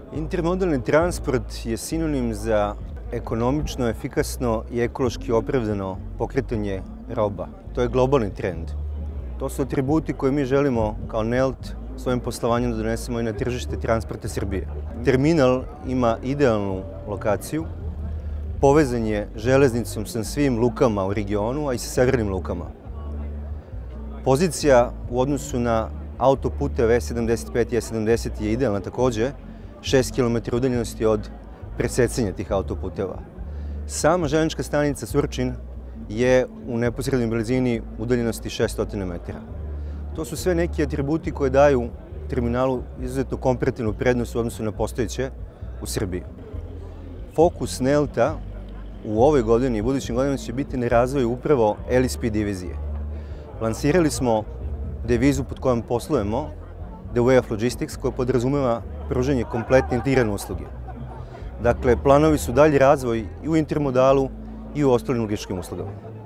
Intermodalni transport je sinonim za ekonomično, efikasno i ekološki opravdano pokretanje roba. To je globalni trend. To su atributi koje mi želimo kao NELT svojim poslovanjem da donesemo i na tržište transporta Srbije. Terminal ima idealnu lokaciju, povezan je železnicom sa svim lukama u regionu, a i sa severnim lukama. Pozicija u odnosu na autoputeve E75 i E70 je idealna takođe, 6 km udaljenosti od presecanja tih autoputeva. Sama železnička stanica Surčin je u neposrednoj blizini udaljenosti 600 metara. To su sve neki atributi koje daju terminalu izuzetno komparativnu prednost u odnosu na postojeće u Srbiji. Fokus NELT-a u ovoj godini i budućim godinama će biti na razvoju upravo LSP divizije. Lansirali smo devizu pod kojom poslujemo, The Way of Logistics, koja podrazumeva pružanje kompletne integrirane usluge. Dakle, planovi su dalji razvoj i u intermodalu i u ostalim logističkim uslugama.